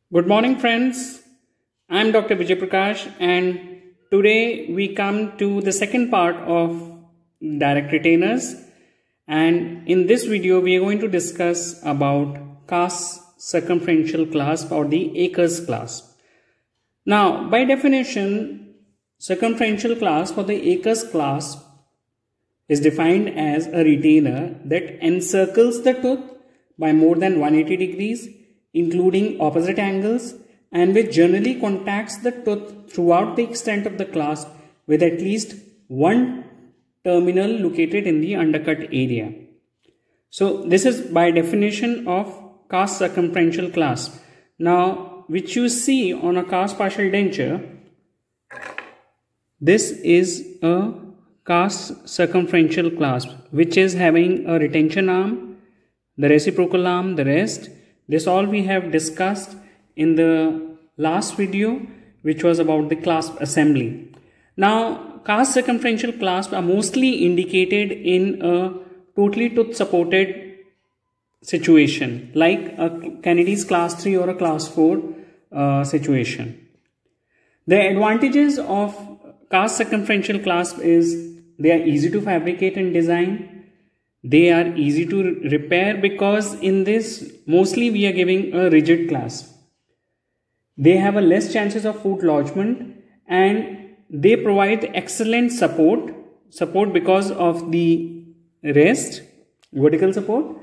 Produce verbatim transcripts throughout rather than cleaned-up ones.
Good morning, friends. I'm Doctor Vijay Prakash, and today we come to the second part of direct retainers. And in this video, we are going to discuss about cast circumferential clasp or the Akers clasp. Now, by definition, circumferential clasp or the Akers clasp is defined as a retainer that encircles the tooth by more than one hundred eighty degrees, including opposite angles, and which generally contacts the tooth throughout the extent of the clasp with at least one terminal located in the undercut area. So this is by definition of cast circumferential clasp. Now, which you see on a cast partial denture, this is a cast circumferential clasp which is having a retention arm, the reciprocal arm, the rest. This all we have discussed in the last video, which was about the clasp assembly. Now, cast circumferential clasps are mostly indicated in a totally tooth supported situation, like a Kennedy's class three or a class four uh, situation. The advantages of cast circumferential clasp is they are easy to fabricate and design. They are easy to repair because in this mostly we are giving a rigid clasp. They have a less chances of foot lodgement, and they provide excellent support support because of the rest, vertical support,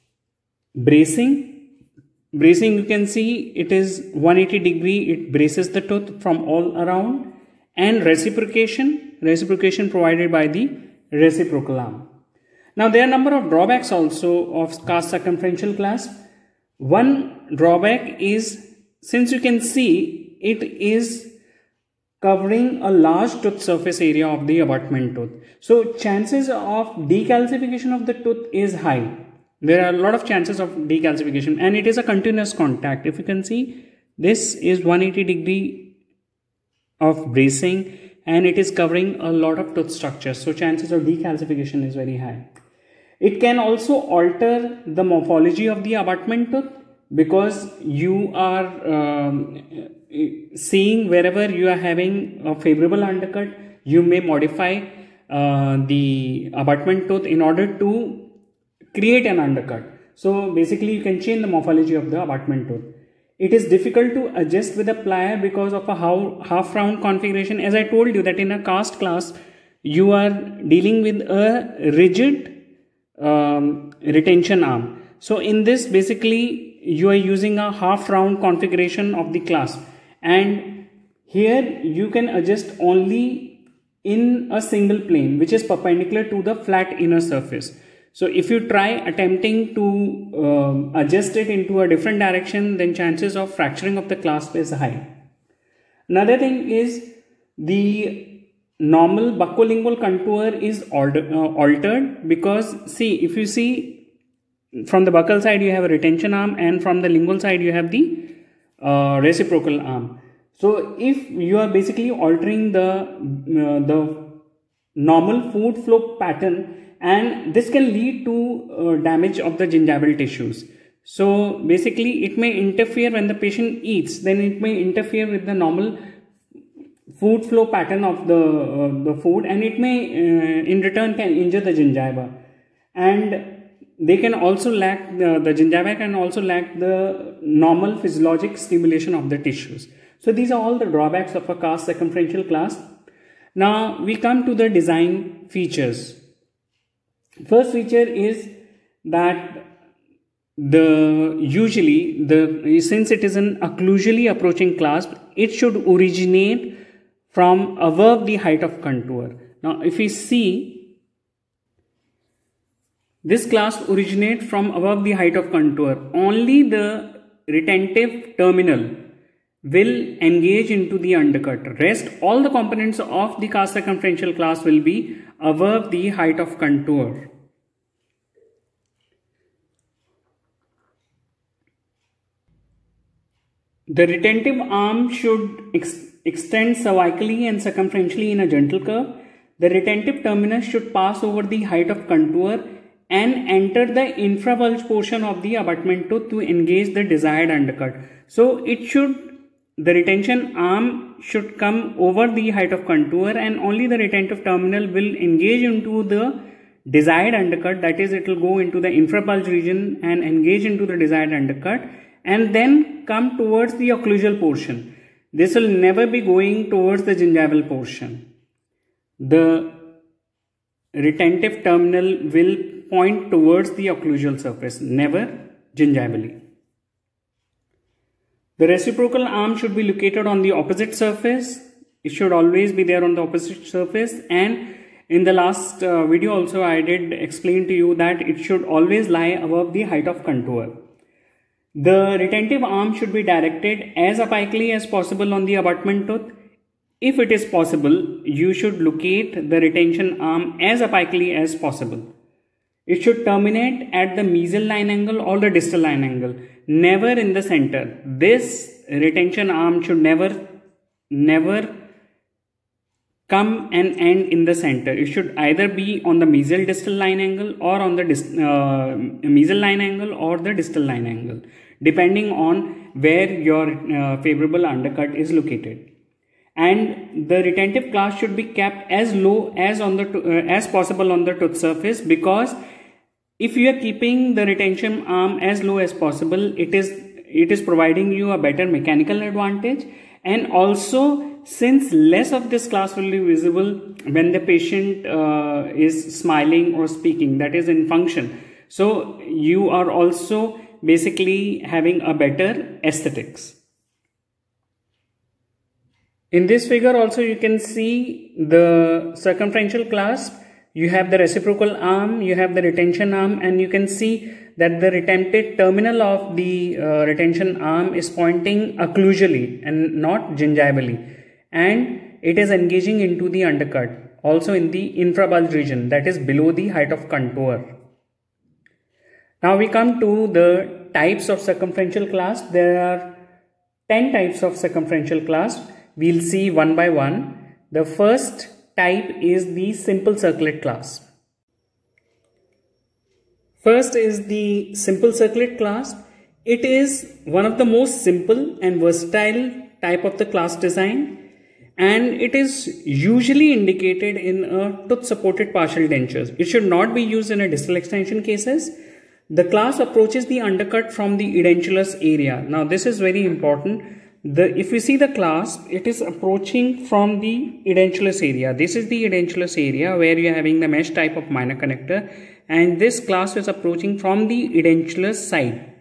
bracing. Bracing, you can see it is one hundred eighty degree, it braces the tooth from all around, and reciprocation, reciprocation provided by the reciprocal arm. Now, there are a number of drawbacks also of cast circumferential clasp. One drawback is, since you can see, it is covering a large tooth surface area of the abutment tooth. So, chances of decalcification of the tooth is high. There are a lot of chances of decalcification, and it is a continuous contact. If you can see, this is one hundred eighty degree of bracing, and it is covering a lot of tooth structures. So, chances of decalcification is very high. It can also alter the morphology of the abutment tooth because you are um, seeing wherever you are having a favorable undercut, you may modify uh, the abutment tooth in order to create an undercut. So basically you can change the morphology of the abutment tooth. It is difficult to adjust with a plier because of a half round configuration. As I told you that in a cast clasp, you are dealing with a rigid Um, retention arm. So in this, basically you are using a half round configuration of the clasp, and here you can adjust only in a single plane which is perpendicular to the flat inner surface. So if you try attempting to um, adjust it into a different direction, then chances of fracturing of the clasp is high. Another thing is the normal buccolingual contour is order, uh, altered because, see, if you see from the buccal side you have a retention arm, and from the lingual side you have the uh, reciprocal arm. So if you are basically altering the uh, the normal food flow pattern, and this can lead to uh, damage of the gingival tissues. So basically it may interfere when the patient eats, then it may interfere with the normal food flow pattern of the uh, the food, and it may uh, in return can injure the gingiva, and they can also lack the, the gingiva can also lack the normal physiologic stimulation of the tissues. So these are all the drawbacks of a cast circumferential clasp. Now we come to the design features. First feature is that the usually the since it is an occlusally approaching clasp, it should originate from above the height of contour. Now, if we see, this clasp originates from above the height of contour. Only the retentive terminal will engage into the undercut. Rest, all the components of the cast circumferential clasp will be above the height of contour. The retentive arm should ex extend cervically and circumferentially in a gentle curve. The retentive terminus should pass over the height of contour and enter the infrabulge portion of the abutment tooth to engage the desired undercut. So it should, the retention arm should come over the height of contour, and only the retentive terminal will engage into the desired undercut. That is, it will go into the infrabulge region and engage into the desired undercut and then come towards the occlusal portion. This will never be going towards the gingival portion. The retentive terminal will point towards the occlusal surface, never gingivally. The reciprocal arm should be located on the opposite surface. It should always be there on the opposite surface, and in the last uh, video also I did explain to you that it should always lie above the height of contour. The retentive arm should be directed as apically as possible on the abutment tooth. If it is possible, you should locate the retention arm as apically as possible. It should terminate at the mesial line angle or the distal line angle, never in the center. This retention arm should never, never come and end in the center. It should either be on the mesial distal line angle or on the uh, mesial line angle or the distal line angle, depending on where your uh, favorable undercut is located. And the retentive clasp should be kept as low as on the uh, as possible on the tooth surface, because if you are keeping the retention arm as low as possible, it is it is providing you a better mechanical advantage. And also, since less of this clasp will be visible when the patient uh, is smiling or speaking, that is in function, so you are also basically having a better aesthetics. In this figure also you can see the circumferential clasp. You have the reciprocal arm, you have the retention arm, and you can see that the retentive terminal of the uh, retention arm is pointing occlusally and not gingivally, and it is engaging into the undercut, also in the infrabulge region, that is below the height of contour. Now we come to the types of circumferential clasp. There are ten types of circumferential clasp. We'll see one by one. The first type is the simple circlet clasp. First is the simple circlet clasp. It is one of the most simple and versatile type of the clasp design, and it is usually indicated in a tooth supported partial dentures. It should not be used in a distal extension cases. The clasp approaches the undercut from the edentulous area. Now this is very important. The, if you see the clasp, it is approaching from the edentulous area. This is the edentulous area where you are having the mesh type of minor connector, and this clasp is approaching from the edentulous side.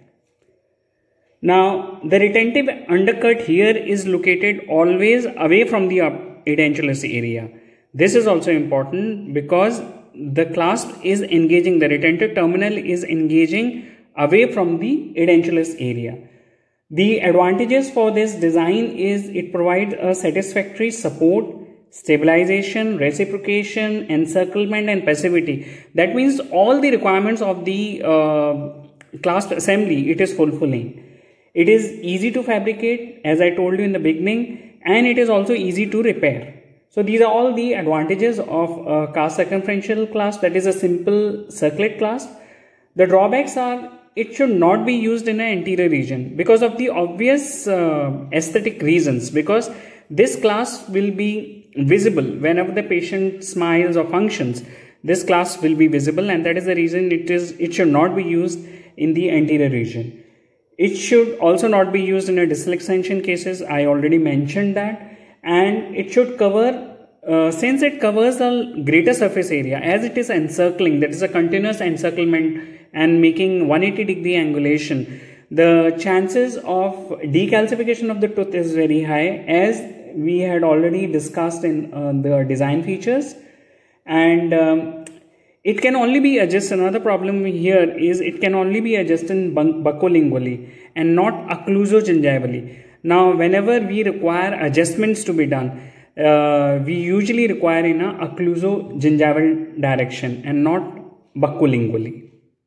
Now the retentive undercut here is located always away from the edentulous area. This is also important because the clasp is engaging, the retentive terminal is engaging away from the edentulous area. The advantages for this design is it provides a satisfactory support, stabilization, reciprocation, encirclement and passivity. That means all the requirements of the uh, clasp assembly it is fulfilling. It is easy to fabricate, as I told you in the beginning, and it is also easy to repair. So these are all the advantages of a cast circumferential clasp, that is a simple circlet clasp. The drawbacks are it should not be used in an anterior region because of the obvious uh, aesthetic reasons, because this clasp will be visible whenever the patient smiles or functions. This clasp will be visible, and that is the reason it is it should not be used in the anterior region. It should also not be used in a distal extension cases. I already mentioned that. And it should cover, uh, since it covers a greater surface area, as it is encircling, that is a continuous encirclement and making one hundred eighty degree angulation, the chances of decalcification of the tooth is very high, as we had already discussed in uh, the design features. And um, it can only be adjusted. Another problem here is it can only be adjusted buccolingually and not occlusogingivally. Now, whenever we require adjustments to be done, uh, we usually require in a occlusogingival direction and not buccolingually.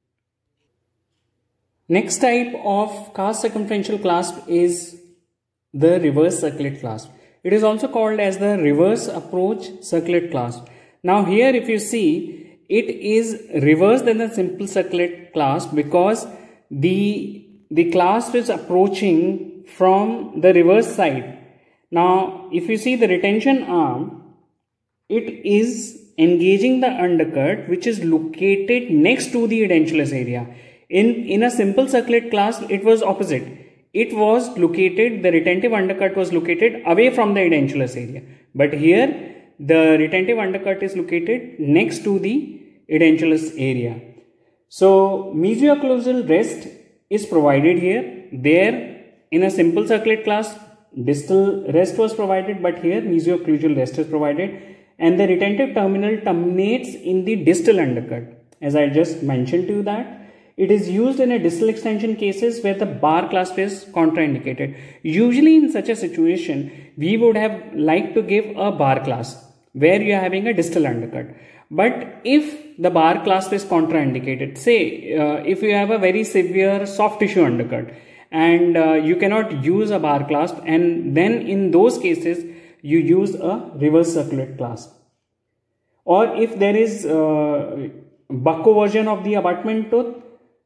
Next type of cast circumferential clasp is the reverse circlet clasp. It is also called as the reverse approach circlet clasp. Now here if you see, it is reversed than the simple circlet clasp because the, the clasp is approaching from the reverse side. Now, if you see the retention arm, it is engaging the undercut which is located next to the edentulous area. In, in a simple circlet clasp, it was opposite. It was located, the retentive undercut was located away from the edentulous area. But here, the retentive undercut is located next to the edentulous area. So, mesoocclusal rest is provided here. There, in a simple circlet clasp, distal rest was provided, but here mesoocclusal rest is provided. And the retentive terminal terminates in the distal undercut. As I just mentioned to you that, it is used in a distal extension cases where the bar clasp is contraindicated. Usually in such a situation, we would have liked to give a bar clasp where you are having a distal undercut. But if the bar clasp is contraindicated, say uh, if you have a very severe soft tissue undercut and uh, you cannot use a bar clasp, and then in those cases you use a reverse circulate clasp. Or if there is uh, bucco version of the abutment tooth,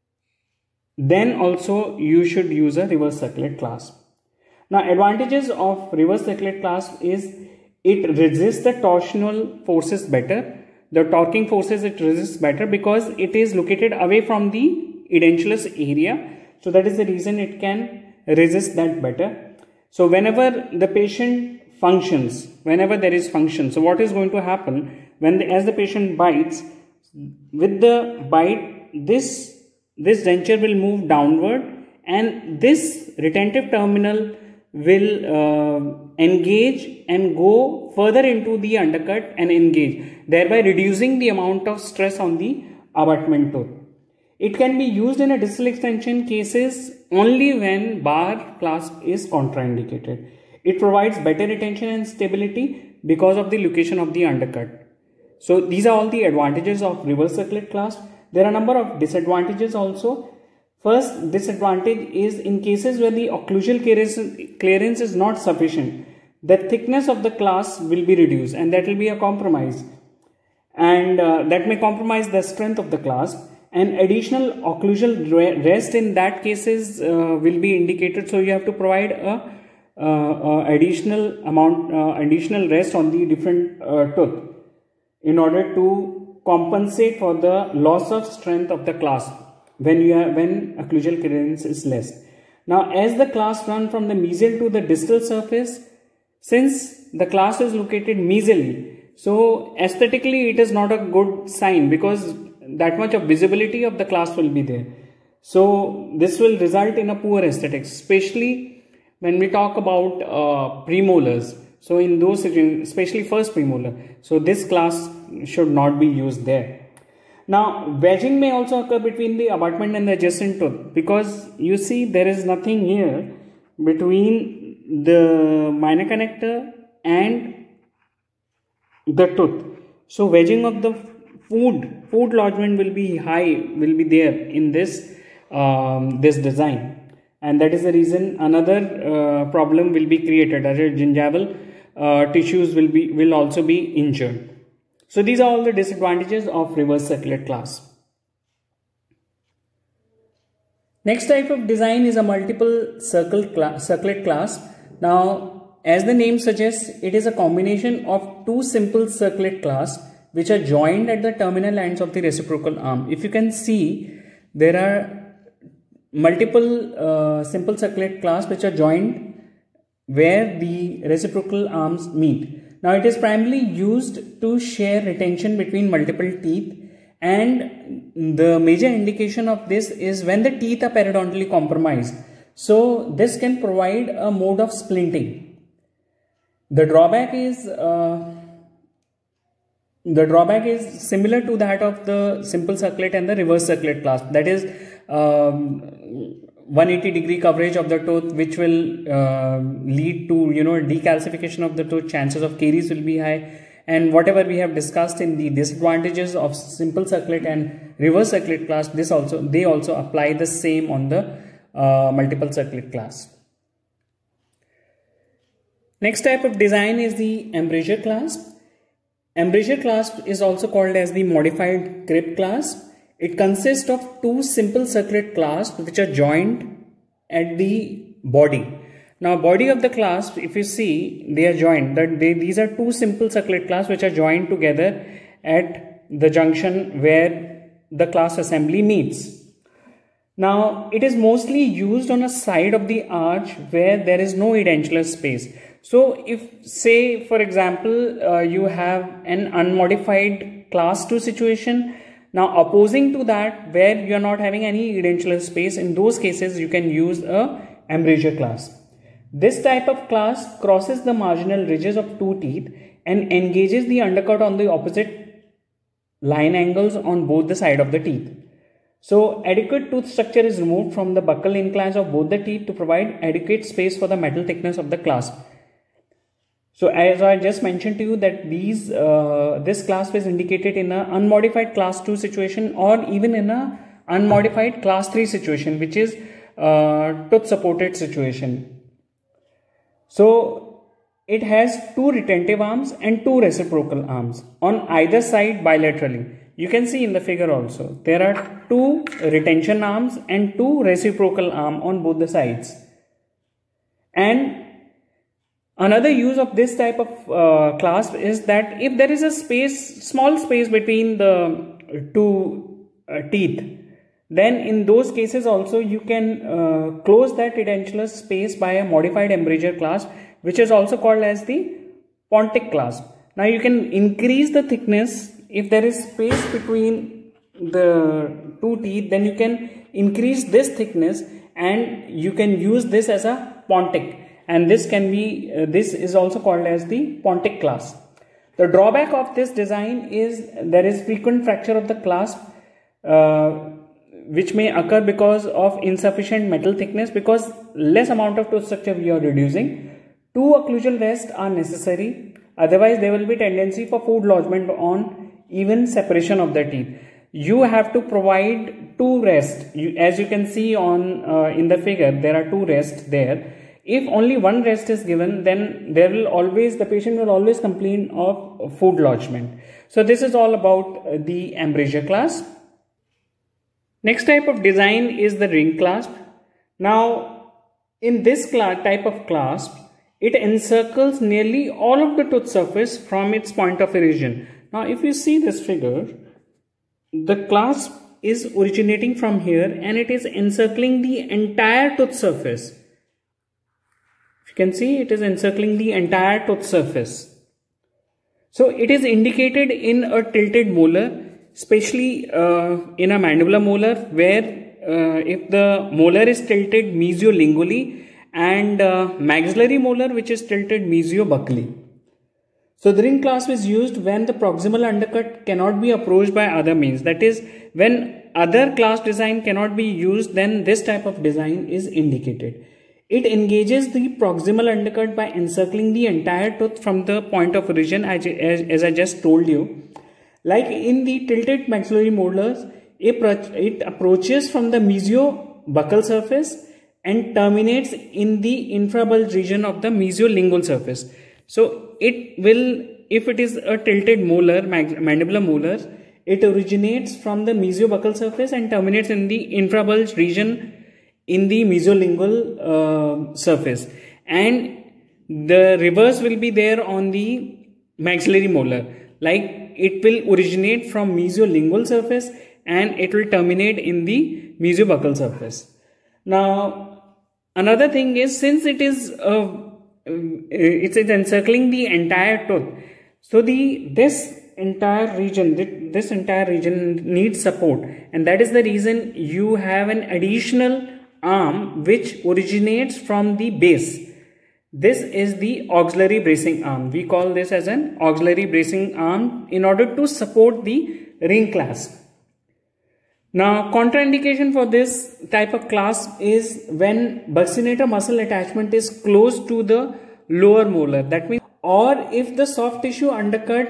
then also you should use a reverse circulate clasp. Now, advantages of reverse circulate clasp is it resists the torsional forces better. The torquing forces it resists better because it is located away from the edentulous area. So that is the reason it can resist that better. So whenever the patient functions, whenever there is function, so what is going to happen when the, as the patient bites, with the bite, this this denture will move downward and this retentive terminal will uh, engage and go further into the undercut and engage, thereby reducing the amount of stress on the abutment tooth. It can be used in a distal extension cases only when bar clasp is contraindicated. It provides better retention and stability because of the location of the undercut. So these are all the advantages of reverse circulate clasp. There are a number of disadvantages also. First disadvantage is in cases where the occlusal clearance is not sufficient, the thickness of the clasp will be reduced and that will be a compromise. And uh, that may compromise the strength of the clasp, and additional occlusal rest in that cases uh, will be indicated. So you have to provide a uh, uh, additional amount, uh, additional rest on the different uh, tooth in order to compensate for the loss of strength of the clasp when you have, when occlusal clearance is less. Now, as the clasp run from the mesial to the distal surface, since the clasp is located mesially, so aesthetically it is not a good sign because that much of visibility of the clasp will be there. So this will result in a poor aesthetics, especially when we talk about uh, premolars. So in those situations, especially first premolar, so this clasp should not be used there. Now, wedging may also occur between the abutment and the adjacent tooth because you see there is nothing here between the minor connector and the tooth. So wedging of the food, food lodgement will be high, will be there in this, um, this design. And that is the reason another uh, problem will be created, as gingival uh, tissues will be, will also be injured. So these are all the disadvantages of reverse circulate clasp. Next type of design is a multiple circle cla circulate clasp. Now, as the name suggests, it is a combination of two simple circulate clasps which are joined at the terminal ends of the reciprocal arm. If you can see, there are multiple uh, simple circulate clasps which are joined where the reciprocal arms meet. Now, it is primarily used to share retention between multiple teeth, and the major indication of this is when the teeth are periodontally compromised. So, this can provide a mode of splinting. The drawback is uh, the drawback is similar to that of the simple circulate and the reverse circulate clasp. That is um, one hundred eighty degree coverage of the tooth, which will uh, lead to, you know, decalcification of the tooth. Chances of caries will be high, and whatever we have discussed in the disadvantages of simple circulate and reverse circulate clasp, this also they also apply the same on the uh, multiple circulate clasp. Next type of design is the embrasure clasp. embrasure clasp is also called as the modified grip clasp. It consists of two simple circlate clasps which are joined at the body. Now, body of the clasp, if you see, they are joined. That they, these are two simple circlate clasps which are joined together at the junction where the clasp assembly meets. Now, it is mostly used on a side of the arch where there is no edentulous space. So, if say for example, uh, you have an unmodified class two situation, now opposing to that where you are not having any edentulous space, in those cases you can use a embrasure clasp. This type of clasp crosses the marginal ridges of two teeth and engages the undercut on the opposite line angles on both the side of the teeth. So, adequate tooth structure is removed from the buccal inclines of both the teeth to provide adequate space for the metal thickness of the clasp. So, as I just mentioned to you that these uh, this clasp is indicated in an unmodified class two situation or even in a unmodified class three situation, which is uh, tooth supported situation. So, it has two retentive arms and two reciprocal arms on either side bilaterally. You can see in the figure also, there are two retention arms and two reciprocal arms on both the sides. And another use of this type of uh, clasp is that if there is a space, small space between the two uh, teeth, then in those cases also you can uh, close that edentulous space by a modified embrasure clasp, which is also called as the Pontic clasp. Now you can increase the thickness. If there is space between the two teeth, then you can increase this thickness and you can use this as a Pontic, and this can be uh, this is also called as the Pontic clasp. The drawback of this design is there is frequent fracture of the clasp uh, which may occur because of insufficient metal thickness, because less amount of tooth structure we are reducing. Two occlusal rests are necessary, otherwise there will be tendency for food lodgement on even separation of the teeth. You have to provide two rests. You, as you can see on uh, in the figure, there are two rests there. If only one rest is given, then there will always, the patient will always complain of food lodgement. So this is all about uh, the embrasure clasp. Next type of design is the ring clasp. Now, in this type of clasp, it encircles nearly all of the tooth surface from its point of origin. Now, if you see this figure, the clasp is originating from here and it is encircling the entire tooth surface. You can see it is encircling the entire tooth surface. So, it is indicated in a tilted molar, especially uh, in a mandibular molar, where uh, if the molar is tilted mesiolingually and uh, maxillary molar which is tilted mesiobuccally. So the ring clasp is used when the proximal undercut cannot be approached by other means. That is, when other clasp design cannot be used, then this type of design is indicated. It engages the proximal undercut by encircling the entire tooth from the point of origin, as, as, as I just told you. Like in the tilted maxillary molars, it approaches from the mesiobuccal surface and terminates in the infrabulge region of the mesiolingual surface. So it will, if it is a tilted molar, mandibular molar, it originates from the mesiobuccal surface and terminates in the infrabulge region in the mesiolingual uh, surface. And the reverse will be there on the maxillary molar. Like it will originate from mesiolingual surface and it will terminate in the mesiobuccal surface. Now, another thing is, since it is uh, it's encircling the entire tooth, so the this entire region, this entire region needs support, and that is the reason you have an additional arm which originates from the base. This is the auxiliary bracing arm. We call this as an auxiliary bracing arm in order to support the ring clasp. Now, contraindication for this type of clasp is when buccinator muscle attachment is close to the lower molar. That means, or if the soft tissue undercut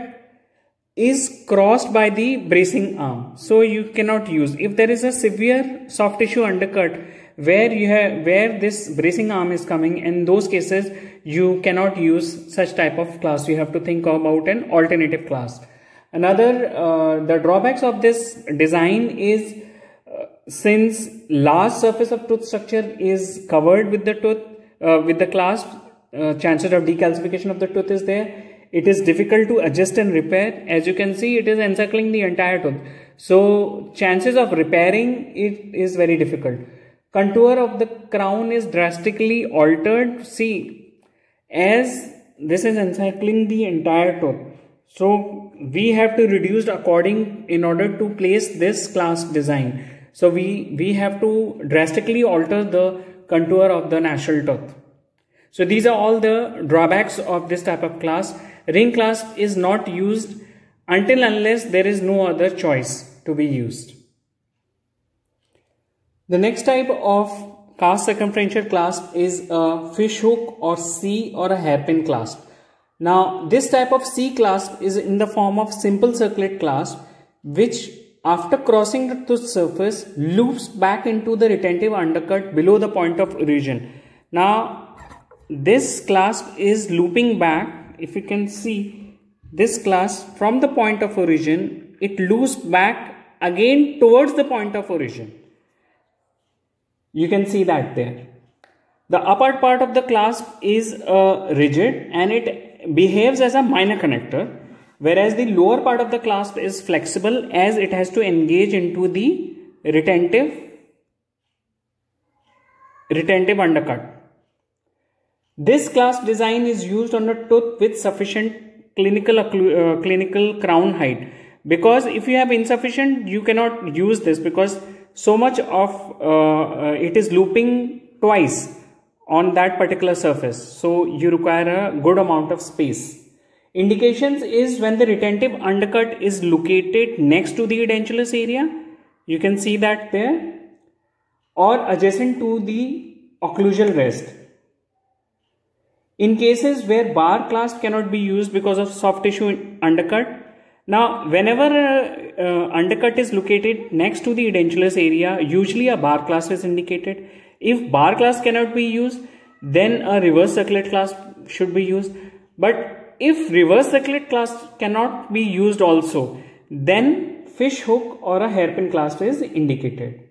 is crossed by the bracing arm. So you cannot use. If there is a severe soft tissue undercut where you have where this bracing arm is coming. In those cases, you cannot use such type of clasp. You have to think about an alternative clasp. Another uh, the drawbacks of this design is uh, since large surface of tooth structure is covered with the tooth uh, with the clasp, uh, chances of decalcification of the tooth is there. It is difficult to adjust and repair. As you can see, it is encircling the entire tooth. So chances of repairing it is very difficult. Contour of the crown is drastically altered. See, as this is encircling the entire tooth, so we have to reduce according in order to place this clasp design. So we, we have to drastically alter the contour of the natural tooth. So these are all the drawbacks of this type of clasp. Ring clasp is not used until unless there is no other choice to be used. The next type of cast circumferential clasp is a fish hook or C or a hairpin clasp. Now this type of C clasp is in the form of simple circlate clasp, which after crossing the tooth surface loops back into the retentive undercut below the point of origin. Now this clasp is looping back. If you can see this clasp from the point of origin, it loops back again towards the point of origin. You can see that there. The upper part of the clasp is uh, rigid and it behaves as a minor connector, whereas the lower part of the clasp is flexible as it has to engage into the retentive, retentive undercut. This clasp design is used on a tooth with sufficient clinical, uh, clinical crown height, because if you have insufficient, you cannot use this because so much of uh, uh, it is looping twice on that particular surface. So you require a good amount of space. Indications is when the retentive undercut is located next to the edentulous area. You can see that there, or adjacent to the occlusal rest. In cases where bar clasp cannot be used because of soft tissue undercut. Now, whenever uh, uh, undercut is located next to the edentulous area, usually a bar clasp is indicated. If bar clasp cannot be used, then a reverse circlate clasp should be used. But if reverse circlate clasp cannot be used also, then fish hook or a hairpin clasp is indicated.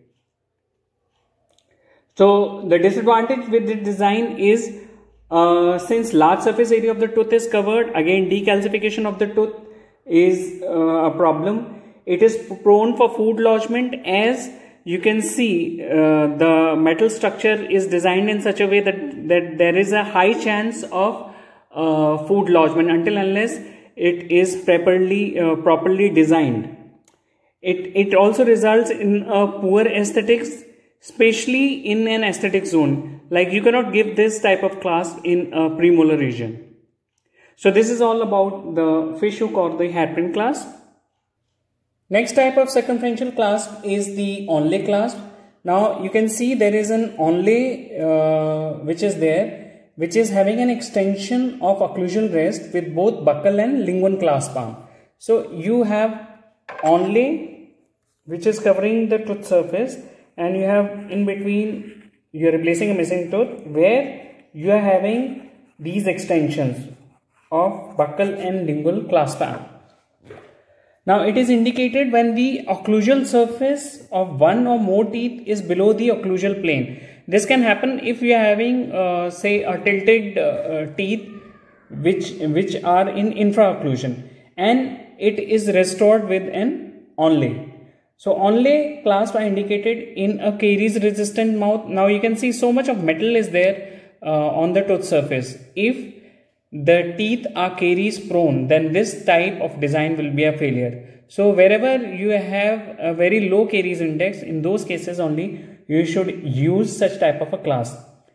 So the disadvantage with this design is uh, since large surface area of the tooth is covered, again decalcification of the tooth is uh, a problem. It is prone for food lodgement, as you can see uh, the metal structure is designed in such a way that, that there is a high chance of uh, food lodgement until unless it is properly, uh, properly designed. It, it also results in a poor aesthetics, especially in an aesthetic zone. Like you cannot give this type of clasp in a premolar region. So this is all about the fish hook or the hairpin clasp. Next type of circumferential clasp is the onlay clasp. Now you can see there is an onlay uh, which is there, which is having an extension of occlusal rest with both buccal and lingual clasp arm. So you have onlay which is covering the tooth surface, and you have in between, you are replacing a missing tooth where you are having these extensions of buccal and lingual clasp arm. Now it is indicated when the occlusal surface of one or more teeth is below the occlusal plane. This can happen if you are having uh, say a tilted uh, teeth which, which are in infraocclusion, and it is restored with an onlay. So onlay clasp are indicated in a caries resistant mouth. Now you can see so much of metal is there uh, on the tooth surface. If the teeth are caries prone, then this type of design will be a failure. So wherever you have a very low caries index, in those cases only you should use such type of a clasp.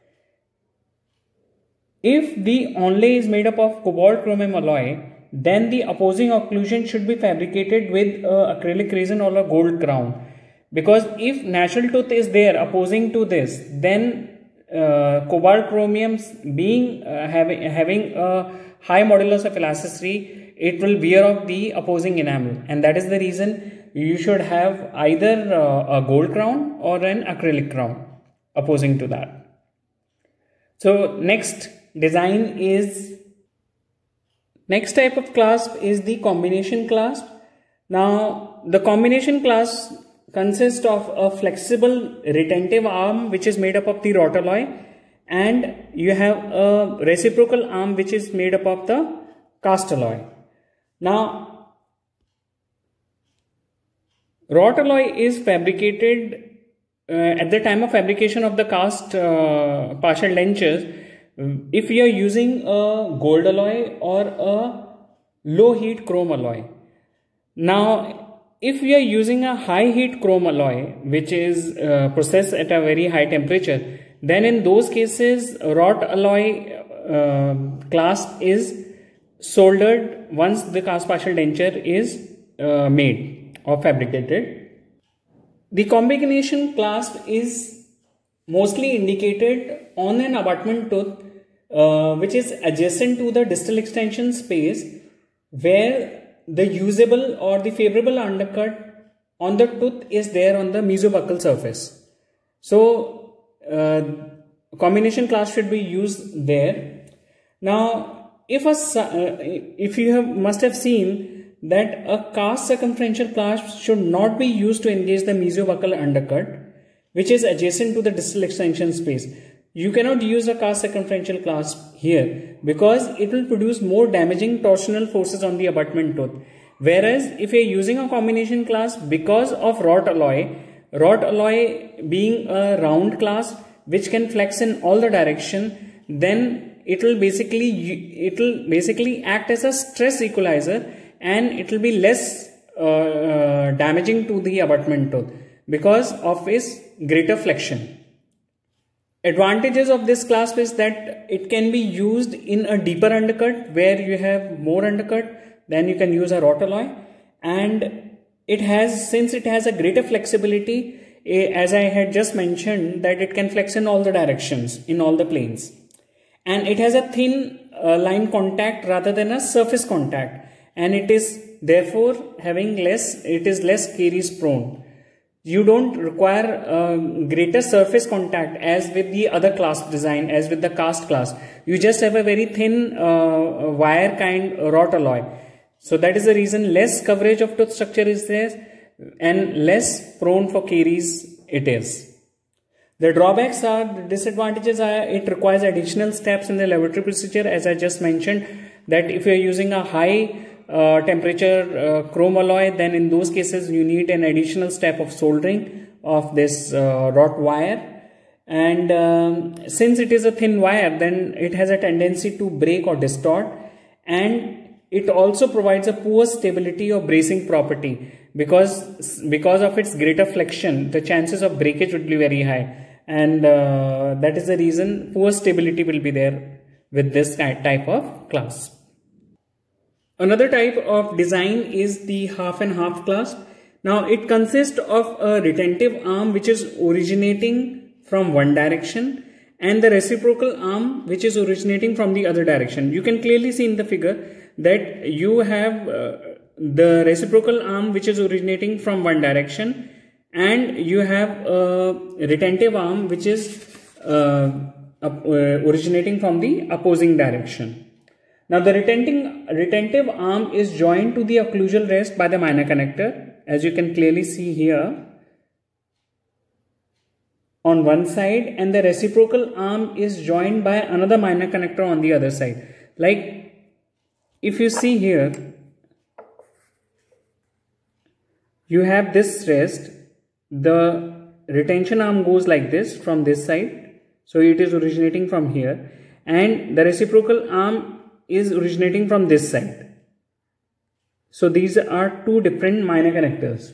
If the onlay is made up of cobalt chromium alloy, then the opposing occlusion should be fabricated with uh, acrylic resin or a gold crown. Because if natural tooth is there opposing to this, then Uh, cobalt chromium being uh, having having a high modulus of elasticity, it will wear off the opposing enamel, and that is the reason you should have either uh, a gold crown or an acrylic crown. opposing to that. So next design is, next type of clasp is the combination clasp. Now the combination clasp consists of a flexible retentive arm which is made up of the wrought alloy, and you have a reciprocal arm which is made up of the cast alloy. Now wrought alloy is fabricated uh, at the time of fabrication of the cast uh, partial dentures if you are using a gold alloy or a low heat chrome alloy. Now if we are using a high heat chrome alloy which is uh, processed at a very high temperature, then in those cases wrought alloy uh, clasp is soldered once the cast partial denture is uh, made or fabricated. The combination clasp is mostly indicated on an abutment tooth uh, which is adjacent to the distal extension space, where the usable or the favorable undercut on the tooth is there on the mesobuccal surface. So uh, combination clasp should be used there. Now if a uh, if you have must have seen that a cast circumferential clasp should not be used to engage the mesobuccal undercut which is adjacent to the distal extension space. You cannot use a cast circumferential clasp here because it will produce more damaging torsional forces on the abutment tooth. Whereas if you are using a combination clasp, because of wrought alloy, wrought alloy being a round clasp which can flex in all the direction, then it will basically it will basically act as a stress equalizer, and it will be less uh, uh, damaging to the abutment tooth because of its greater flexion. Advantages of this clasp is that it can be used in a deeper undercut where you have more undercut, then you can use a wrought alloy, and it has, since it has a greater flexibility, as I had just mentioned, that it can flex in all the directions, in all the planes, and it has a thin uh, line contact rather than a surface contact, and it is therefore having less, it is less caries prone. You don't require uh, greater surface contact as with the other clasp design, as with the cast clasp. You just have a very thin uh, wire kind wrought alloy. So that is the reason less coverage of tooth structure is there and less prone for caries it is. The drawbacks are, the disadvantages are, it requires additional steps in the laboratory procedure, as I just mentioned, that if you are using a high Uh, temperature uh, chrome alloy, then in those cases you need an additional step of soldering of this uh, wrought wire, and um, since it is a thin wire, then it has a tendency to break or distort, and it also provides a poor stability or bracing property because because of its greater flexion. The chances of breakage would be very high, and uh, that is the reason poor stability will be there with this type of clasp. Another type of design is the half and half clasp. Now it consists of a retentive arm which is originating from one direction and the reciprocal arm which is originating from the other direction. You can clearly see in the figure that you have uh, the reciprocal arm which is originating from one direction, and you have a retentive arm which is uh, uh, originating from the opposing direction. Now the retenting, retentive arm is joined to the occlusal rest by the minor connector, as you can clearly see here on one side, and the reciprocal arm is joined by another minor connector on the other side. Like if you see here, you have this rest, the retention arm goes like this from this side, so it is originating from here, and the reciprocal arm is originating from this side. So these are two different minor connectors.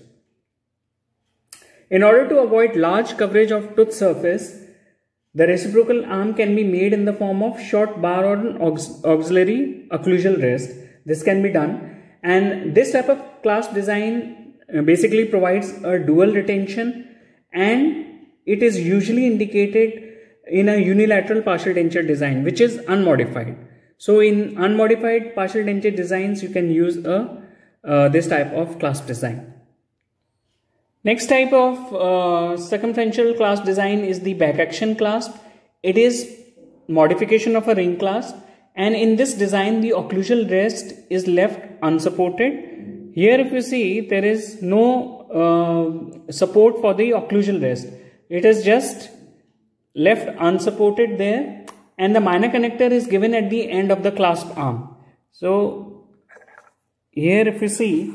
In order to avoid large coverage of tooth surface, the reciprocal arm can be made in the form of short bar or an aux auxiliary occlusal rest. This can be done, and this type of clasp design basically provides a dual retention, and it is usually indicated in a unilateral partial denture design which is unmodified. So in unmodified partial denture designs, you can use a uh, this type of clasp design. Next type of uh, circumferential clasp design is the back action clasp. It is modification of a ring clasp, and in this design the occlusal rest is left unsupported. Here if you see, there is no uh, support for the occlusal rest. It is just left unsupported there, and the minor connector is given at the end of the clasp arm. So here if you see,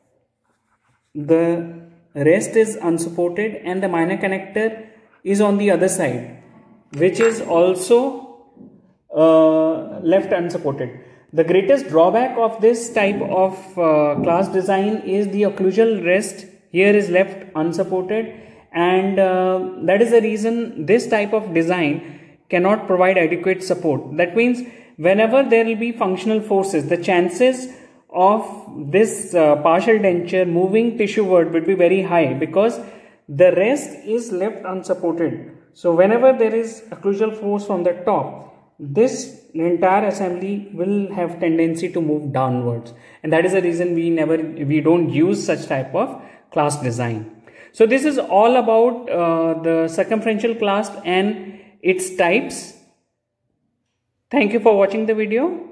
the rest is unsupported and the minor connector is on the other side, which is also uh, left unsupported. The greatest drawback of this type of uh, clasp design is the occlusal rest here is left unsupported, and uh, that is the reason this type of design cannot provide adequate support. That means whenever there will be functional forces, the chances of this uh, partial denture moving tissueward would be very high, because the rest is left unsupported. So whenever there is occlusal force from the top, this entire assembly will have tendency to move downwards, and that is the reason we never we don't use such type of clasp design. So this is all about uh, the circumferential clasp and its types. Thank you for watching the video.